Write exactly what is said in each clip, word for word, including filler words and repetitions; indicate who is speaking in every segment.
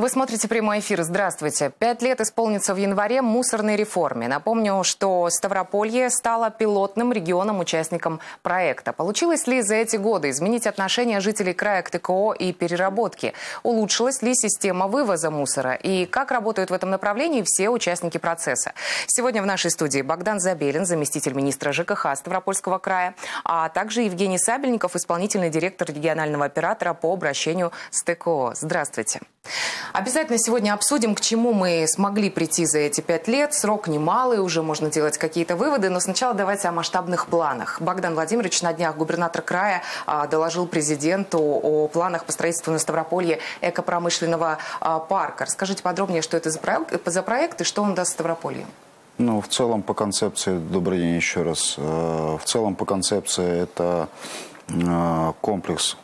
Speaker 1: Вы смотрите прямой эфир. Здравствуйте. Пять лет исполнится в январе мусорной реформе. Напомню, что Ставрополье стало пилотным регионом-участником проекта. Получилось ли за эти годы изменить отношение жителей края к ТКО и переработке? Улучшилась ли система вывоза мусора? И как работают в этом направлении все участники процесса? Сегодня в нашей студии Богдан Забелин, заместитель министра ЖКХ Ставропольского края, а также Евгений Сабельников, исполнительный директор регионального оператора по обращению с ТКО. Здравствуйте. Обязательно сегодня обсудим, к чему мы смогли прийти за эти пять лет. Срок немалый, уже можно делать какие-то выводы, но сначала давайте о масштабных планах. Богдан Владимирович на днях, губернатор края, доложил президенту о планах по строительству на Ставрополье экопромышленного парка. Расскажите подробнее, что это за проект, за проект и что он даст Ставрополью.
Speaker 2: Ну, в целом по концепции, добрый день еще раз, в целом по концепции это комплекс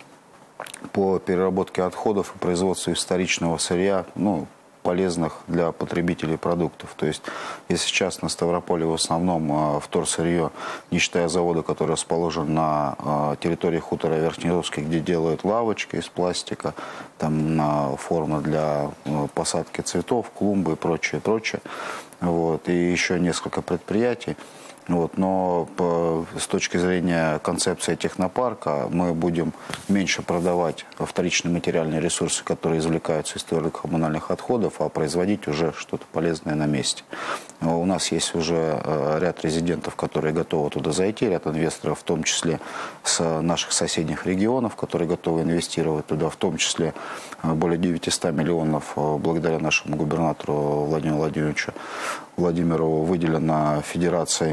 Speaker 2: по переработке отходов и производству историчного сырья, ну, полезных для потребителей продуктов. То есть, если сейчас на Ставрополье в основном вторсырье, не считая завода, который расположен на территории хутора Верхнеровский, где делают лавочки из пластика, там форма для посадки цветов, клумбы и прочее, прочее. Вот, и еще несколько предприятий. Вот, но по, с точки зрения концепции технопарка мы будем меньше продавать вторичные материальные ресурсы, которые извлекаются из твердокоммунальных отходов, а производить уже что-то полезное на месте. У нас есть уже ряд резидентов, которые готовы туда зайти, ряд инвесторов, в том числе с наших соседних регионов, которые готовы инвестировать туда, в том числе более девятисот миллионов благодаря нашему губернатору Владимиру Владимировичу Владимирову выделено Федерацией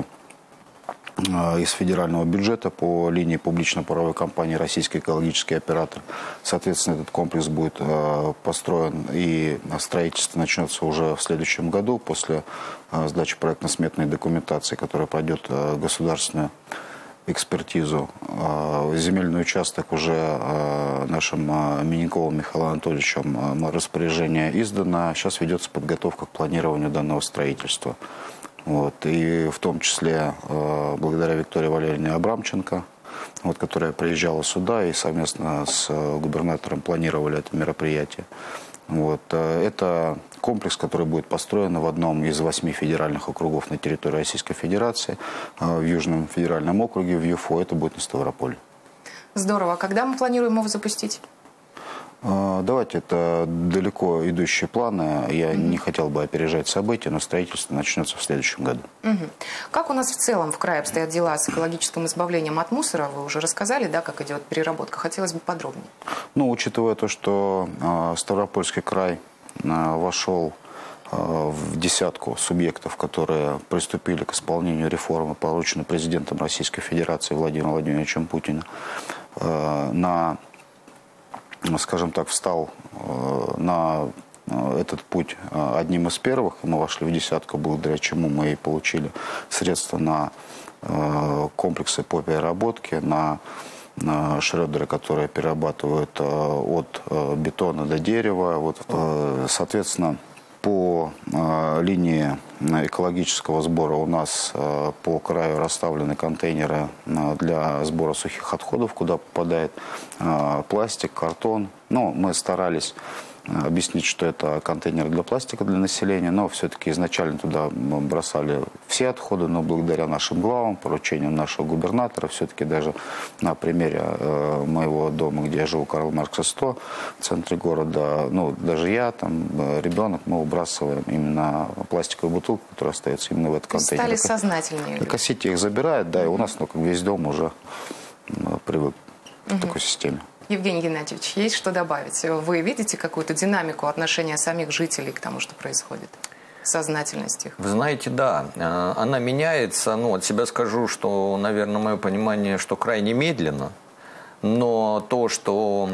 Speaker 2: из федерального бюджета по линии публично-правовой компании «Российский экологический оператор». Соответственно, этот комплекс будет построен, и строительство начнется уже в следующем году после сдачи проектно-сметной документации, которая пройдет государственную экспертизу. Земельный участок уже нашим Миненковым Михаилом Анатольевичем распоряжение издано. Сейчас ведется подготовка к планированию данного строительства. Вот, и в том числе э, благодаря Виктории Валерьевне Абрамченко, вот, которая приезжала сюда и совместно с э, губернатором планировали это мероприятие. Вот, э, это комплекс, который будет построен в одном из восьми федеральных округов на территории Российской Федерации, э, в Южном федеральном округе, в ЮФО, это будет на Ставрополе.
Speaker 1: Здорово. Когда мы планируем его запустить?
Speaker 2: Давайте, это далеко идущие планы. Я mm-hmm. не хотел бы опережать события, но строительство начнется в следующем году.
Speaker 1: Mm-hmm. Как у нас в целом в крае обстоят дела с экологическим избавлением от мусора? Вы уже рассказали, да, как идет переработка. Хотелось бы подробнее. Ну,
Speaker 2: учитывая то, что э, Ставропольский край э, вошел э, в десятку субъектов, которые приступили к исполнению реформы, порученной президентом Российской Федерации Владимиром Владимировичем Путиным, э, на скажем так, встал на этот путь одним из первых. Мы вошли в десятку, благодаря чему мы и получили средства на комплексы по переработке, на шредеры, которые перерабатывают от бетона до дерева. Вот, соответственно, по э, линии экологического сбора у нас э, по краю расставлены контейнеры э, для сбора сухих отходов, куда попадает э, пластик, картон. Ну, мы старались объяснить, что это контейнер для пластика для населения, но все-таки изначально туда мы бросали все отходы, но благодаря нашим главам, поручениям нашего губернатора, все-таки даже на примере э, моего дома, где я живу, Карл Маркса сто, в центре города, ну, даже я, там, ребенок, мы выбрасываем именно пластиковую бутылку, которая остается именно в этот контейнер.
Speaker 1: Стали сознательнее.
Speaker 2: Экосети их забирает, да, и у нас, ну, как весь дом уже привык к такой системе.
Speaker 1: Евгений Геннадьевич, есть что добавить? Вы видите какую-то динамику отношения самих жителей к тому, что происходит? Сознательность их?
Speaker 3: Вы знаете, да. Она меняется. Ну, от себя скажу, что, наверное, мое понимание, что крайне медленно. Но то, что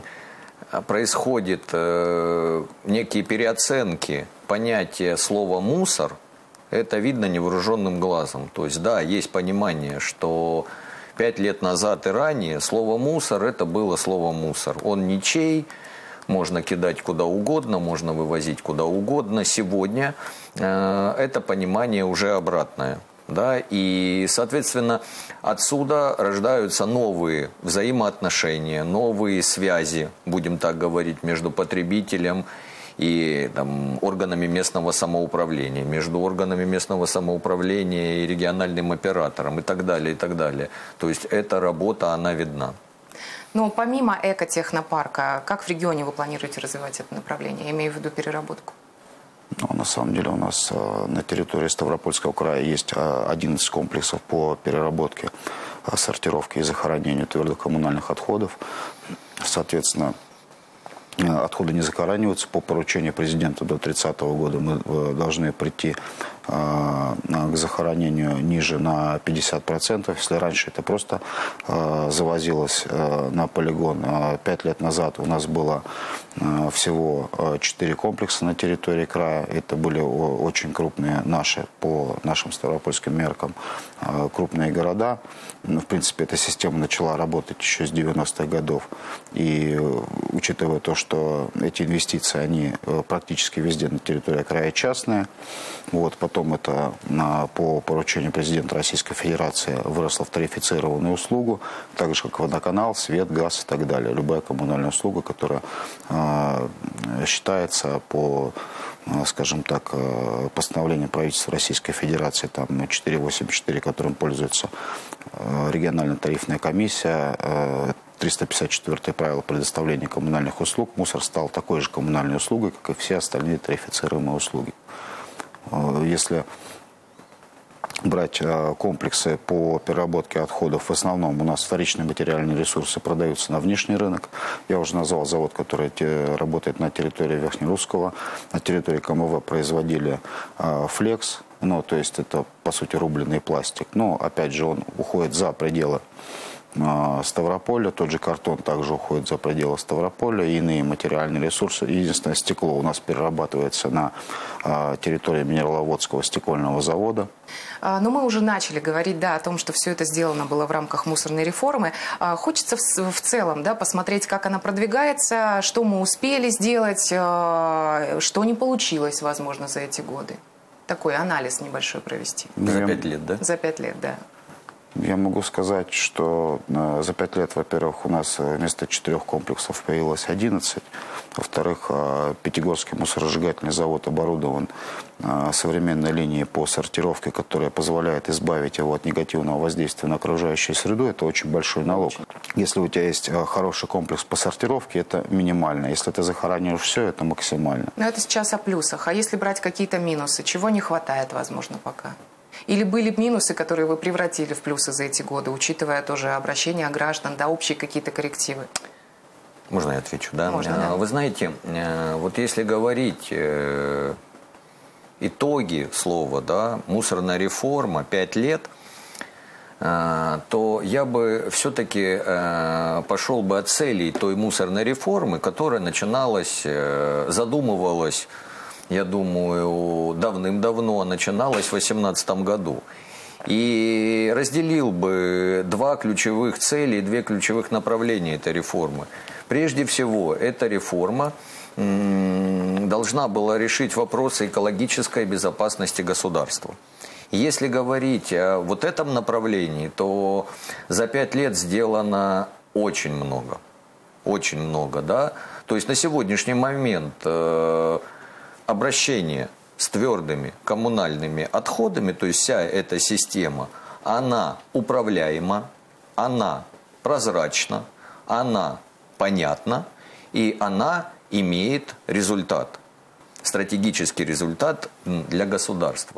Speaker 3: происходит некие переоценки понятия слова «мусор», это видно невооруженным глазом. То есть, да, есть понимание, что пять лет назад и ранее слово «мусор» – это было слово «мусор». Он ничей, можно кидать куда угодно, можно вывозить куда угодно. Сегодня э, это понимание уже обратное. Да? И, соответственно, отсюда рождаются новые взаимоотношения, новые связи, будем так говорить, между потребителем и там, органами местного самоуправления, между органами местного самоуправления и региональным оператором и так далее, и так далее. То есть эта работа, она видна.
Speaker 1: Но помимо экотехнопарка, как в регионе вы планируете развивать это направление? Я имею в виду переработку.
Speaker 2: Ну, на самом деле у нас на территории Ставропольского края есть одиннадцать комплексов по переработке, сортировке и захоронению твердых коммунальных отходов. Соответственно, отходы не захораниваются. По поручению президента до тридцатого года мы должны прийти к захоронению ниже на пятьдесят процентов. Если раньше это просто завозилось на полигон, пять лет назад у нас было всего четыре комплекса на территории края. Это были очень крупные наши, по нашим ставропольским меркам, крупные города. В принципе, эта система начала работать еще с девяностых годов. И учитывая то, что эти инвестиции, они практически везде на территории края частные, вот, потом это на, по поручению президента Российской Федерации выросло в тарифицированную услугу, так же как водоканал, свет, газ и так далее. Любая коммунальная услуга, которая э, считается по, э, скажем так, э, постановлению правительства Российской Федерации, там четыреста восемьдесят четыре, которым пользуется э, региональная тарифная комиссия, э, триста пятьдесят четвёртое правило предоставления коммунальных услуг, мусор стал такой же коммунальной услугой, как и все остальные тарифицируемые услуги. Если брать комплексы по переработке отходов, в основном у нас вторичные материальные ресурсы продаются на внешний рынок. Я уже назвал завод, который работает на территории Верхнерусского. На территории КМВ производили флекс, ну, то есть это, по сути, рубленый пластик. Но, опять же, он уходит за пределы Ставрополя, тот же картон также уходит за пределы Ставрополя, и иные материальные ресурсы. Единственное, стекло у нас перерабатывается на территории Минераловодского стекольного завода.
Speaker 1: Но мы уже начали говорить, да, о том, что все это сделано было в рамках мусорной реформы. Хочется в целом, да, посмотреть, как она продвигается, что мы успели сделать, что не получилось, возможно, за эти годы. Такой анализ небольшой провести.
Speaker 3: За пять лет, да?
Speaker 1: За пять лет, да.
Speaker 2: Я могу сказать, что за пять лет, во-первых, у нас вместо четырех комплексов появилось одиннадцать. Во-вторых, Пятигорский мусоросжигательный завод оборудован современной линией по сортировке, которая позволяет избавить его от негативного воздействия на окружающую среду. Это очень большой налог. Если у тебя есть хороший комплекс по сортировке, это минимально. Если ты захораниваешь все, это максимально.
Speaker 1: Но это сейчас о плюсах. А если брать какие-то минусы, чего не хватает, возможно, пока? Или были минусы, которые вы превратили в плюсы за эти годы, учитывая тоже обращение граждан, да, общие какие-то коррективы?
Speaker 3: Можно я отвечу, да?
Speaker 1: Можно, да.
Speaker 3: Вы знаете, вот если говорить итоги слова, да, мусорная реформа, пять лет, то я бы все-таки пошел бы от целей той мусорной реформы, которая начиналась, задумывалась, я думаю, давным-давно, начиналась в две тысячи восемнадцатом году. И разделил бы два ключевых цели, две ключевых направления этой реформы. Прежде всего, эта реформа должна была решить вопросы экологической безопасности государства. Если говорить о вот этом направлении, то за пять лет сделано очень много. Очень много, да. То есть на сегодняшний момент э, обращение с твердыми коммунальными отходами, то есть вся эта система, она управляема, она прозрачна, она понятна и она имеет результат, стратегический результат для государства.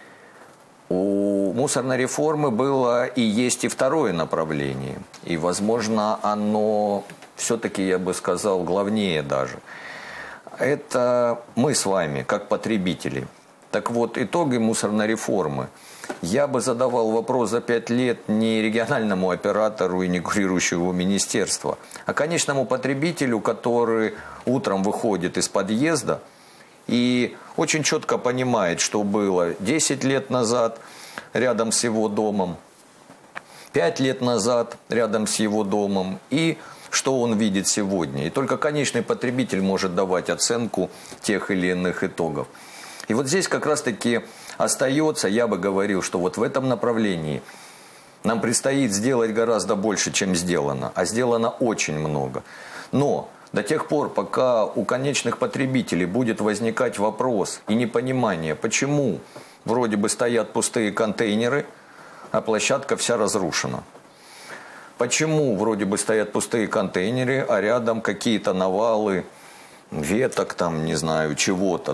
Speaker 3: У мусорной реформы было и есть и второе направление, и, возможно, оно все-таки, я бы сказал, главнее даже. Это мы с вами, как потребители. Так вот, итоги мусорной реформы. Я бы задавал вопрос за пять лет не региональному оператору и не курирующему министерству, а конечному потребителю, который утром выходит из подъезда и очень четко понимает, что было десять лет назад рядом с его домом, пять лет назад рядом с его домом и что он видит сегодня. И только конечный потребитель может давать оценку тех или иных итогов. И вот здесь как раз-таки остается, я бы говорил, что вот в этом направлении нам предстоит сделать гораздо больше, чем сделано. А сделано очень много. Но До тех пор, пока у конечных потребителей будет возникать вопрос и непонимание, почему вроде бы стоят пустые контейнеры, а площадка вся разрушена. Почему вроде бы стоят пустые контейнеры, а рядом какие-то навалы веток, там, не знаю, чего-то,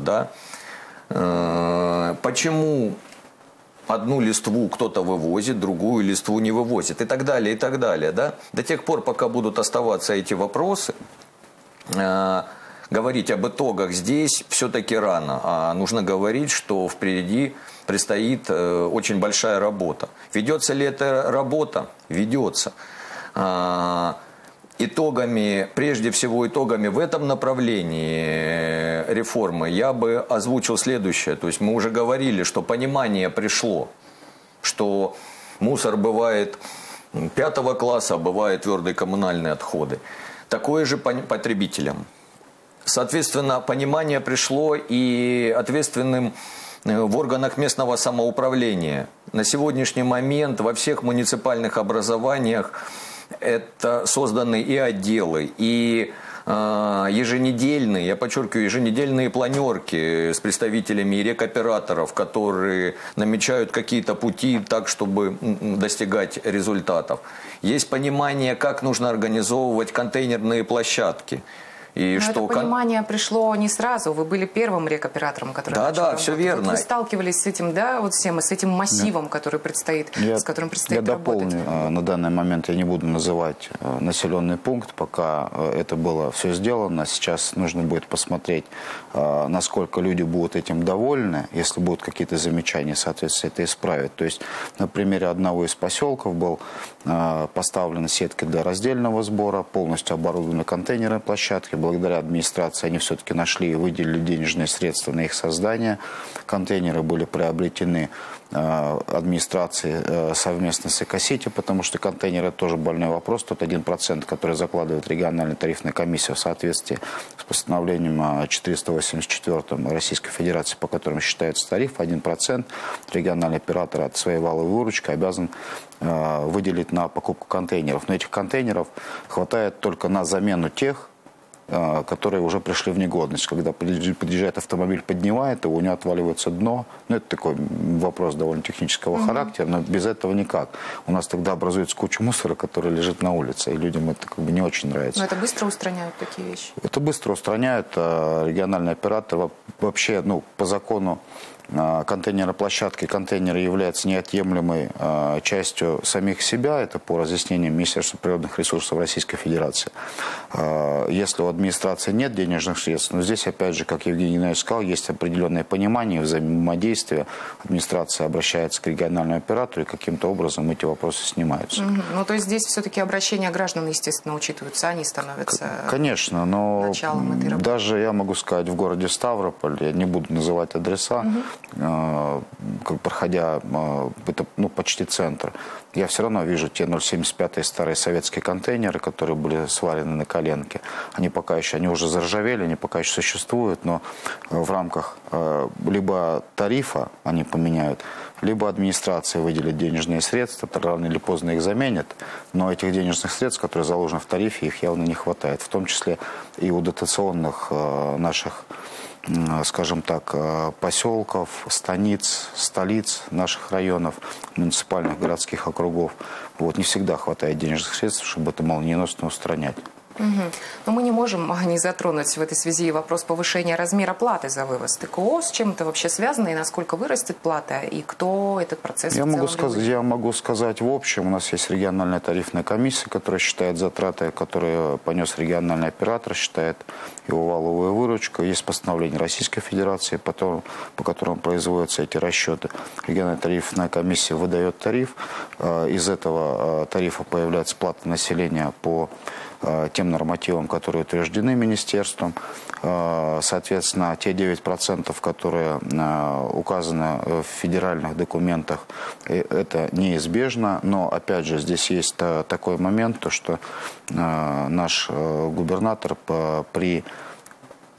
Speaker 3: да? Почему одну листву кто-то вывозит, другую листву не вывозит, и так далее, и так далее, да? До тех пор, пока будут оставаться эти вопросы, говорить об итогах здесь все-таки рано, а нужно говорить, что впереди предстоит очень большая работа. Ведется ли эта работа? Ведется. Итогами, прежде всего итогами в этом направлении реформы я бы озвучил следующее. То есть мы уже говорили, что понимание пришло, что мусор бывает пятого класса, а бывает твердые коммунальные отходы. Такое же потребителям. Соответственно, понимание пришло и ответственным в органах местного самоуправления. На сегодняшний момент во всех муниципальных образованиях это созданы и отделы, и э, еженедельные, я подчеркиваю, еженедельные планерки с представителями и рекоператоров, которые намечают какие-то пути так, чтобы достигать результатов. Есть понимание, как нужно организовывать контейнерные площадки. И
Speaker 1: Но
Speaker 3: что
Speaker 1: это понимание пришло не сразу. Вы были первым рекоператором, который
Speaker 3: да,
Speaker 1: начал
Speaker 3: да,
Speaker 1: работать.
Speaker 3: все верно.
Speaker 1: Вот вы сталкивались с этим, да, вот всем, с этим массивом, да. который предстоит,
Speaker 2: я,
Speaker 1: с которым предстоит
Speaker 2: я
Speaker 1: работать.
Speaker 2: дополню. На данный момент я не буду называть населенный пункт, пока это было все сделано. Сейчас нужно будет посмотреть, насколько люди будут этим довольны. Если будут какие-то замечания, соответственно, это исправят. То есть на примере одного из поселков был поставлена сетка для раздельного сбора, полностью оборудованы контейнерные площадки. Благодаря администрации они все-таки нашли и выделили денежные средства на их создание. Контейнеры были приобретены администрации совместно с Экосити, потому что контейнеры – это тоже больной вопрос. Тот один процент, который закладывает региональная тарифная комиссия в соответствии с постановлением четыреста восемьдесят четыре Российской Федерации, по которому считается тариф, один процент региональный оператор от своей валовой выручки обязан выделить на покупку контейнеров. Но этих контейнеров хватает только на замену тех, которые уже пришли в негодность. Когда подъезжает автомобиль, поднимает его, у него отваливается дно. Ну, это такой вопрос довольно технического угу. характера, но без этого никак. У нас тогда образуется куча мусора, который лежит на улице, и людям это как бы не очень нравится.
Speaker 1: Но это быстро устраняют такие вещи? Это
Speaker 2: быстро устраняют. Региональный оператор вообще, ну, по закону, контейнероплощадки, контейнеры являются неотъемлемой э, частью самих себя. Это по разъяснениям Министерства природных ресурсов Российской Федерации. Э, если у администрации нет денежных средств, но здесь, опять же, как Евгений Геннадьевич сказал, есть определенное понимание, взаимодействие. Администрация обращается к региональному оператору, и каким-то образом эти вопросы снимаются.
Speaker 1: Mm-hmm. Ну, то есть здесь все-таки обращения граждан, естественно, учитываются, они становятся
Speaker 2: Конечно, но
Speaker 1: началом этой работы.
Speaker 2: Даже, я могу сказать, в городе Ставрополь, я не буду называть адреса, mm-hmm. как проходя, это ну, почти центр, я все равно вижу те ноль семьдесят пятые старые советские контейнеры, которые были сварены на коленке. Они пока еще, они уже заржавели, они пока еще существуют, но в рамках либо тарифа они поменяют, либо администрация выделит денежные средства, рано или поздно их заменят, но этих денежных средств, которые заложены в тарифе, их явно не хватает, в том числе и у дотационных наших, скажем так, поселков, станиц, столиц наших районов, муниципальных городских округов. Вот, не всегда хватает денежных средств, чтобы это молниеносно устранять.
Speaker 1: Угу. Но мы не можем не затронуть в этой связи вопрос повышения размера платы за вывоз ТКО. С чем это вообще связано и насколько вырастет плата, и кто этот процесс
Speaker 2: я могу сказать, Я могу сказать в общем, у нас есть региональная тарифная комиссия, которая считает затраты, которые понес региональный оператор, считает его валовую выручку. Есть постановление Российской Федерации, потом, по которому производятся эти расчеты. Региональная тарифная комиссия выдает тариф. Из этого тарифа появляется плата населения по тем нормативам, которые утверждены министерством. Соответственно, те девять процентов, которые указаны в федеральных документах, это неизбежно. Но, опять же, здесь есть такой момент, то, что наш губернатор при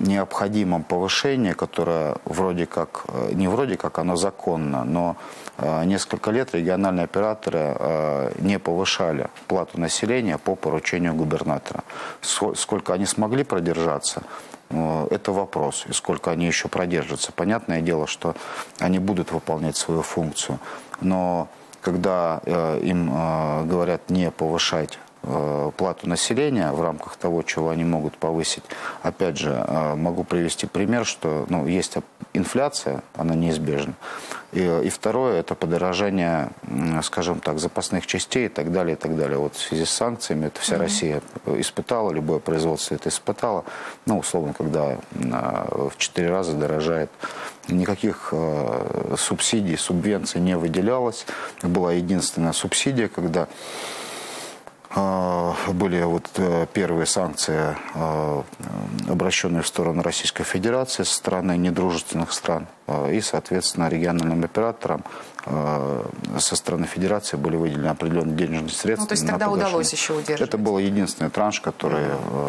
Speaker 2: необходимом повышении, которое вроде как, не вроде как, оно законно, но несколько лет региональные операторы не повышали плату населения по поручению губернатора. Сколько они смогли продержаться, это вопрос. И сколько они еще продержатся. Понятное дело, что они будут выполнять свою функцию. Но когда им говорят не повышать плату населения в рамках того, чего они могут повысить. Опять же, могу привести пример, что ну, есть инфляция, она неизбежна. И, и второе, это подорожание, скажем так, запасных частей и так далее, и так далее. Вот в связи с санкциями это вся mm-hmm. Россия испытала, любое производство это испытало. Ну, условно, когда в четыре раза дорожает. Никаких э, субсидий, субвенций не выделялось. Была единственная субсидия, когда были вот первые санкции, обращенные в сторону Российской Федерации со стороны недружественных стран. И, соответственно, региональным операторам со стороны Федерации были выделены определенные денежные средства.
Speaker 1: Ну, то есть тогда удалось еще удерживать.
Speaker 2: Это был единственный транш, который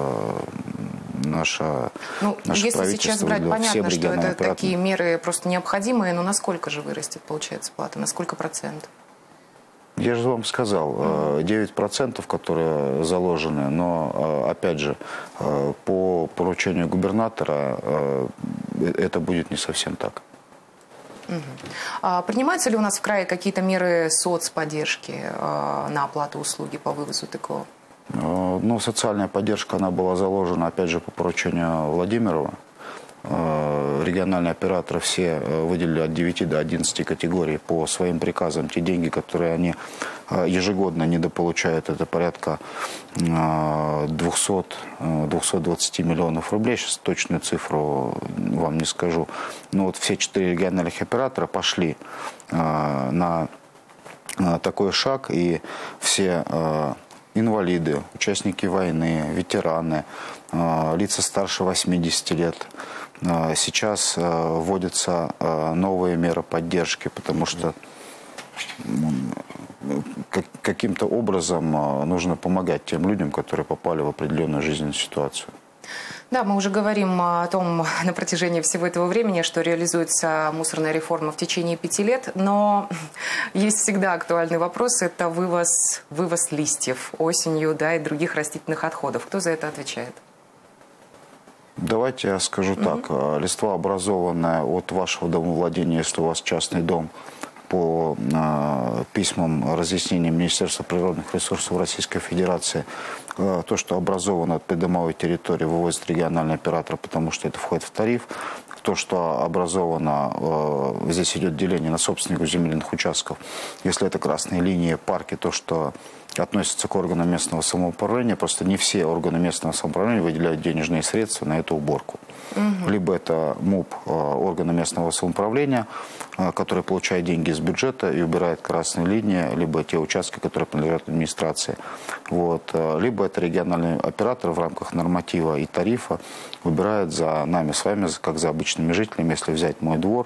Speaker 2: наша,
Speaker 1: ну,
Speaker 2: наше
Speaker 1: если сейчас брать, понятно, что это
Speaker 2: операторам.
Speaker 1: Такие меры просто необходимые, но насколько же вырастет, получается, плата? На сколько процентов?
Speaker 2: Я же вам сказал, девять процентов, которые заложены, но, опять же, по поручению губернатора это будет не совсем так.
Speaker 1: Угу. А принимаются ли у нас в крае какие-то меры соцподдержки на оплату услуги по вывозу ТКО?
Speaker 2: Ну, социальная поддержка, она была заложена, опять же, по поручению Владимирова. Региональные операторы все выделили от девяти до одиннадцати категорий по своим приказам те деньги, которые они ежегодно недополучают. Это порядка двухсот — двухсот двадцати миллионов рублей. Сейчас точную цифру вам не скажу. Но вот все четыре региональных оператора пошли на такой шаг, и все инвалиды, участники войны, ветераны, лица старше восьмидесяти лет. Сейчас вводятся новые меры поддержки, потому что каким-то образом нужно помогать тем людям, которые попали в определенную жизненную ситуацию.
Speaker 1: Да, мы уже говорим о том на протяжении всего этого времени, что реализуется мусорная реформа в течение пяти лет, но есть всегда актуальный вопрос – это вывоз, вывоз листьев осенью, да, и других растительных отходов. Кто за это отвечает?
Speaker 2: Давайте я скажу mm-hmm. так. Листва, образованная от вашего домовладения, если у вас частный дом, по э, письмам, разъяснениям Министерства природных ресурсов Российской Федерации, э, то, что образовано от придомовой территории, вывозит региональный оператор, потому что это входит в тариф. То, что образовано, э, здесь идет деление на собственников земельных участков. Если это красные линии, парки, то, что относится к органам местного самоуправления, просто не все органы местного самоуправления выделяют денежные средства на эту уборку. Угу. Либо это МУП, органы местного самоуправления, который получает деньги из бюджета и убирает красные линии, либо те участки, которые принадлежат администрации. Вот. Либо это региональный оператор в рамках норматива и тарифа выбирает за нами с вами, как за обычными жителями, если взять мой двор,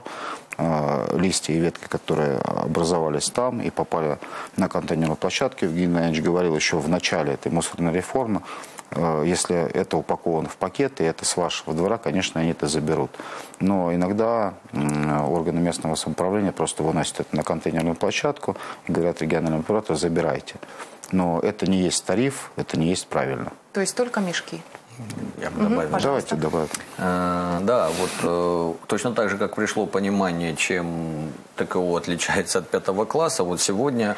Speaker 2: листья и ветки, которые образовались там и попали на контейнерную площадку. Евгений Иванович говорил еще в начале этой мусорной реформы, если это упаковано в пакеты, и это с вашего двора, конечно, они это заберут. Но иногда органы местного самоуправления просто выносят это на контейнерную площадку и говорят региональному оператору: забирайте. Но это не есть тариф, это не есть правильно.
Speaker 1: То есть только мешки?
Speaker 3: Я бы добавил.
Speaker 1: Угу,
Speaker 2: Давайте добавим.
Speaker 3: А, да, вот э, точно так же, как пришло понимание, чем ТКО отличается от пятого класса, вот сегодня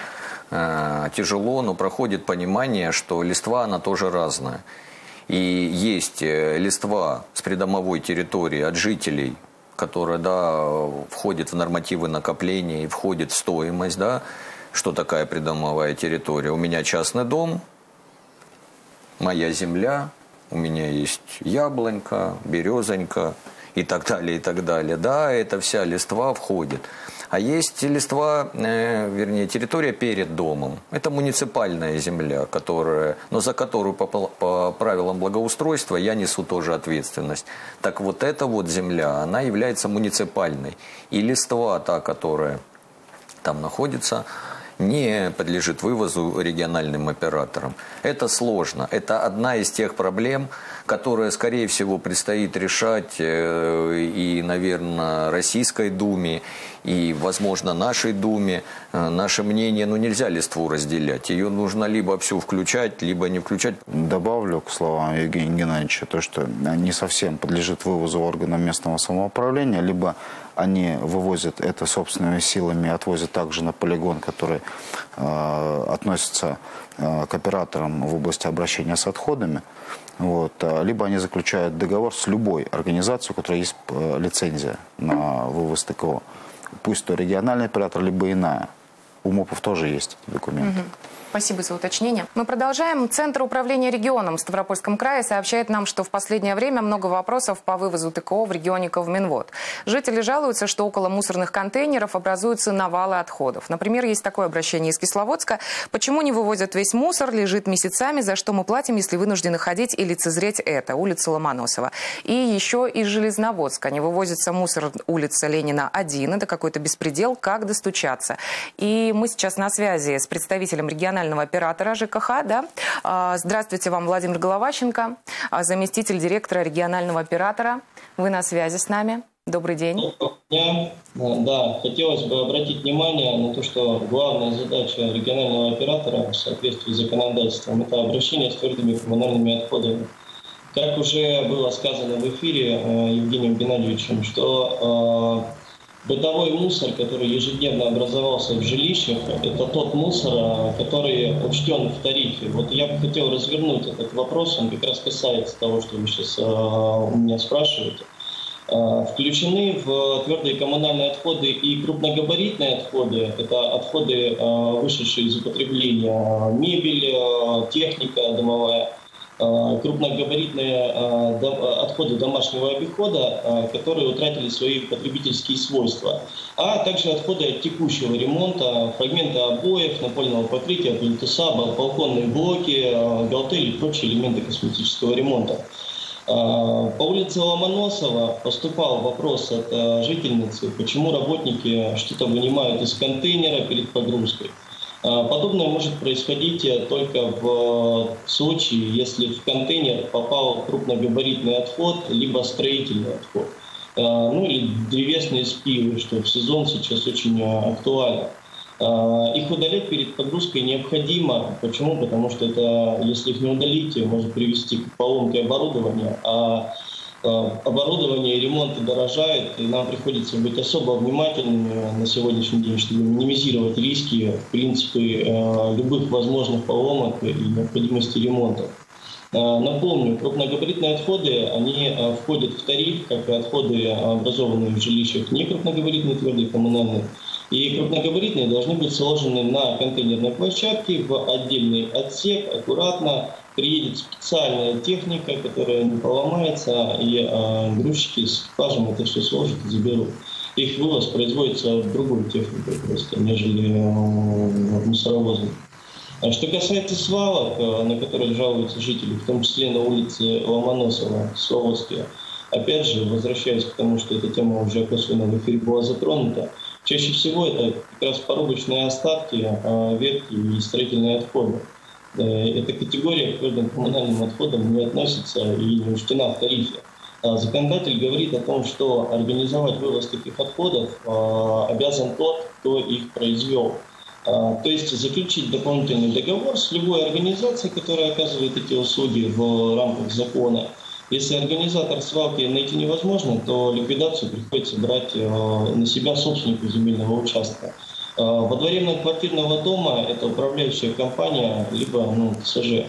Speaker 3: э, тяжело, но проходит понимание, что листва, она тоже разная. И есть листва с придомовой территории от жителей, которая, да, входит в нормативы накопления и входит в стоимость, да, что такая придомовая территория. У меня частный дом, моя земля, у меня есть яблонька, березонька и так далее, и так далее. Да, это вся листва входит. А есть листва, э, вернее, территория перед домом. Это муниципальная земля, которая, но за которую по, по правилам благоустройства я несу тоже ответственность. Так вот эта вот земля, она является муниципальной. И листва, та, которая там находится, не подлежит вывозу региональным операторам. Это сложно. Это одна из тех проблем, которые, скорее всего, предстоит решать и, наверное, Российской Думе, и, возможно, нашей Думе. Наше мнение, ну, нельзя листву разделять. Ее нужно либо всю включать, либо не включать.
Speaker 2: Добавлю к словам Евгения Геннадьевича то, что не совсем подлежит вывозу органам местного самоуправления, либо они вывозят это собственными силами, отвозят также на полигон, который э, относится э, к операторам в области обращения с отходами. Вот. Либо они заключают договор с любой организацией, у которой есть э, лицензия на вывоз ТКО. Пусть то региональный оператор, либо иная. У МОПов тоже есть документы.
Speaker 1: Угу. Спасибо за уточнение. Мы продолжаем. Центр управления регионом в Ставропольском крае сообщает нам, что в последнее время много вопросов по вывозу ТКО в регионе Ковминвод. Жители жалуются, что около мусорных контейнеров образуются навалы отходов. Например, есть такое обращение из Кисловодска. Почему не вывозят весь мусор, лежит месяцами, за что мы платим, если вынуждены ходить и лицезреть это? Улица Ломоносова. И еще из Железноводска. Не вывозится мусор, улица Ленина один. Это какой-то беспредел. Как достучаться? И мы сейчас на связи с представителем регионального оператора ЖКХ. Да? Здравствуйте вам, Владимир Головащенко, заместитель директора регионального оператора. Вы на связи с нами. Добрый день.
Speaker 4: Дня. Да, хотелось бы обратить внимание на то, что главная задача регионального оператора в соответствии с законодательством – это обращение с твердыми коммунальными отходами. Как уже было сказано в эфире Евгением Геннадьевичем, что бытовой мусор, который ежедневно образовался в жилищах, это тот мусор, который учтен в тарифе. Вот я бы хотел развернуть этот вопрос, он как раз касается того, что вы сейчас у меня спрашиваете. Включены в твердые коммунальные отходы и крупногабаритные отходы. Это отходы, вышедшие из употребления, мебель, техника домовая. Крупногабаритные отходы домашнего обихода, которые утратили свои потребительские свойства, а также отходы от текущего ремонта, фрагменты обоев, напольного покрытия, плинтуса, балконные блоки, галтели и прочие элементы косметического ремонта. По улице Ломоносова поступал вопрос от жительницы, почему работники что-то вынимают из контейнера перед погрузкой. Подобное может происходить только в случае, если в контейнер попал крупногабаритный отход, либо строительный отход, ну или древесные спилы, что в сезон сейчас очень актуально. Их удалять перед погрузкой необходимо. Почему? Потому что это, если их не удалить, может привести к поломке оборудования, а оборудование и ремонт дорожает, и нам приходится быть особо внимательными на сегодняшний день, чтобы минимизировать риски, в принципе, любых возможных поломок и необходимости ремонта. Напомню, крупногабаритные отходы, они входят в тариф, как и отходы, образованные в жилищах, не крупногабаритные твердые коммунальные. И крупногабаритные должны быть сложены на контейнерной площадке в отдельный отсек, аккуратно. Приедет специальная техника, которая не поломается, и э, грузчики с экипажем это все сложат и заберут. Их вывоз производится другой техникой просто, нежели э, в мусоровозах. А что касается свалок, э, на которые жалуются жители, в том числе на улице Ломоносова, Кисловодске, опять же, возвращаясь к тому, что эта тема уже косвенно в эфире была затронута, чаще всего это как раз порубочные остатки, э, ветки и строительные отходы. Эта категория к твердым коммунальным отходам не относится и не учтена в тарифе. Законодатель говорит о том, что организовать вывоз таких отходов обязан тот, кто их произвел. То есть заключить дополнительный договор с любой организацией, которая оказывает эти услуги в рамках закона. Если организатор свалки найти невозможно, то ликвидацию приходится брать на себя собственнику земельного участка. Во дворе многоквартирного дома это управляющая компания, либо ну, ТСЖ.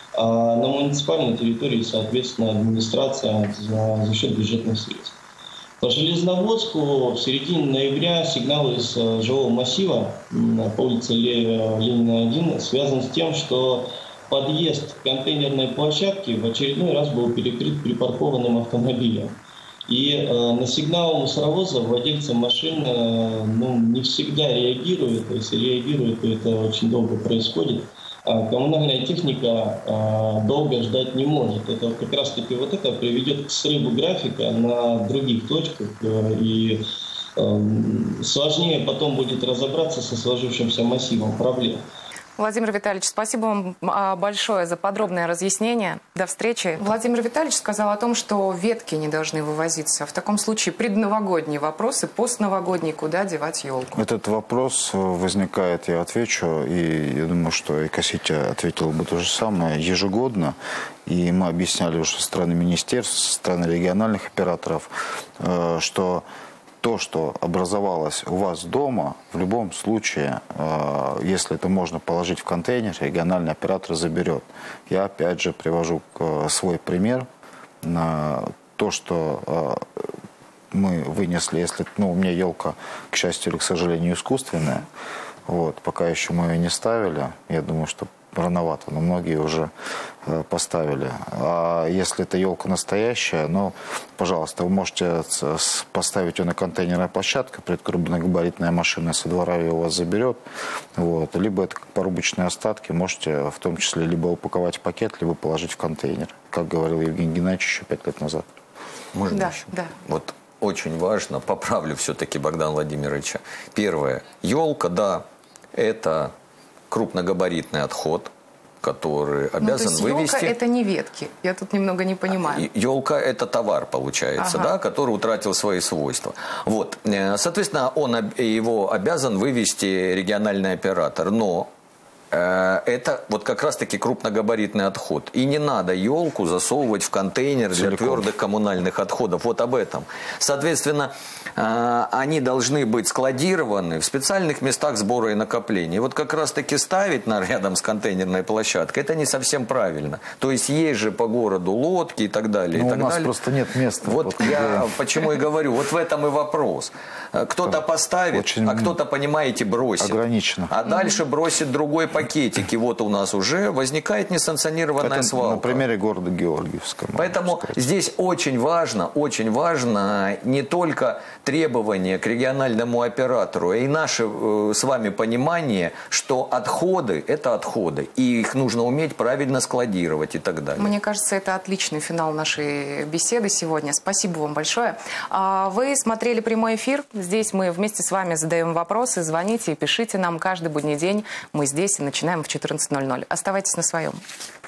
Speaker 4: А на муниципальной территории, соответственно, администрация за, за счет бюджетных средств. По Железноводску в середине ноября сигнал из жилого массива по улице Ленина один связан с тем, что подъезд к контейнерной площадке в очередной раз был перекрыт припаркованным автомобилем. И э, на сигнал мусоровоза владельцы машин э, ну, не всегда реагируют. Если реагируют, то это очень долго происходит. А коммунальная техника э, долго ждать не может. Это как раз таки вот это приведет к срыву графика на других точках. Э, и сложнее потом будет разобраться со сложившимся массивом проблем.
Speaker 1: Владимир Витальевич, спасибо вам большое за подробное разъяснение. До встречи. Владимир Витальевич сказал о том, что ветки не должны вывозиться. В таком случае предновогодние вопросы, постновогодние, куда девать елку?
Speaker 2: Этот вопрос возникает, я отвечу, и я думаю, что и Коситя ответил бы то же самое, ежегодно. И мы объясняли уже со стороны министерств, со стороны региональных операторов, что то, что образовалось у вас дома, в любом случае, э, если это можно положить в контейнер, региональный оператор заберет. Я опять же привожу к, свой пример на то, что э, мы вынесли, если ну, у меня елка, к счастью или к сожалению, искусственная, вот, пока еще мы ее не ставили, я думаю, что рановато, но многие уже э, поставили. А если это елка настоящая, ну, пожалуйста, вы можете поставить ее на контейнерной площадке, крупногабаритная машина со двора ее у вас заберет. Вот. Либо это как порубочные остатки, можете в том числе либо упаковать в пакет, либо положить в контейнер, как говорил Евгений Геннадьевич еще пять лет назад.
Speaker 3: Можно
Speaker 1: да,
Speaker 3: еще?
Speaker 1: Да.
Speaker 3: Вот очень важно, поправлю все-таки Богдана Владимировича. Первое. Елка, да, это крупногабаритный отход, который обязан
Speaker 1: ну, то есть
Speaker 3: вывести.
Speaker 1: Елка это не ветки. Я тут немного не понимаю.
Speaker 3: Елка это товар, получается, ага. да, который утратил свои свойства. Вот. Соответственно, он его обязан вывести региональный оператор. Но э, это вот как раз-таки крупногабаритный отход. И не надо елку засовывать в контейнер для Целиком. твердых коммунальных отходов. Вот об этом. Соответственно, э, они должны быть складированы в специальных местах сбора и накопления. И вот как раз-таки ставить на, рядом с контейнерной площадкой, это не совсем правильно. То есть есть же по городу лодки и так далее.
Speaker 2: Но
Speaker 3: и так
Speaker 2: у нас
Speaker 3: далее.
Speaker 2: просто нет места.
Speaker 3: Вот,
Speaker 2: вот
Speaker 3: я уже... почему и говорю, вот в этом и вопрос. Кто-то поставит, Очень а кто-то, понимаете, бросит.
Speaker 2: Ограничено.
Speaker 3: А дальше бросит другой пакетик. И вот у нас уже возникает несанкционированная
Speaker 2: это
Speaker 3: свалка.
Speaker 2: На примере города Георгиевска.
Speaker 3: Поэтому здесь очень важно, очень важно не только требования к региональному оператору, а и наше э, с вами понимание, что отходы – это отходы. И их нужно уметь правильно складировать и так далее.
Speaker 1: Мне кажется, это отличный финал нашей беседы сегодня. Спасибо вам большое. Вы смотрели прямой эфир. Здесь мы вместе с вами задаем вопросы. Звоните и пишите нам каждый будний день. Мы здесь и начинаем в четырнадцать ноль ноль. Оставайтесь на своем.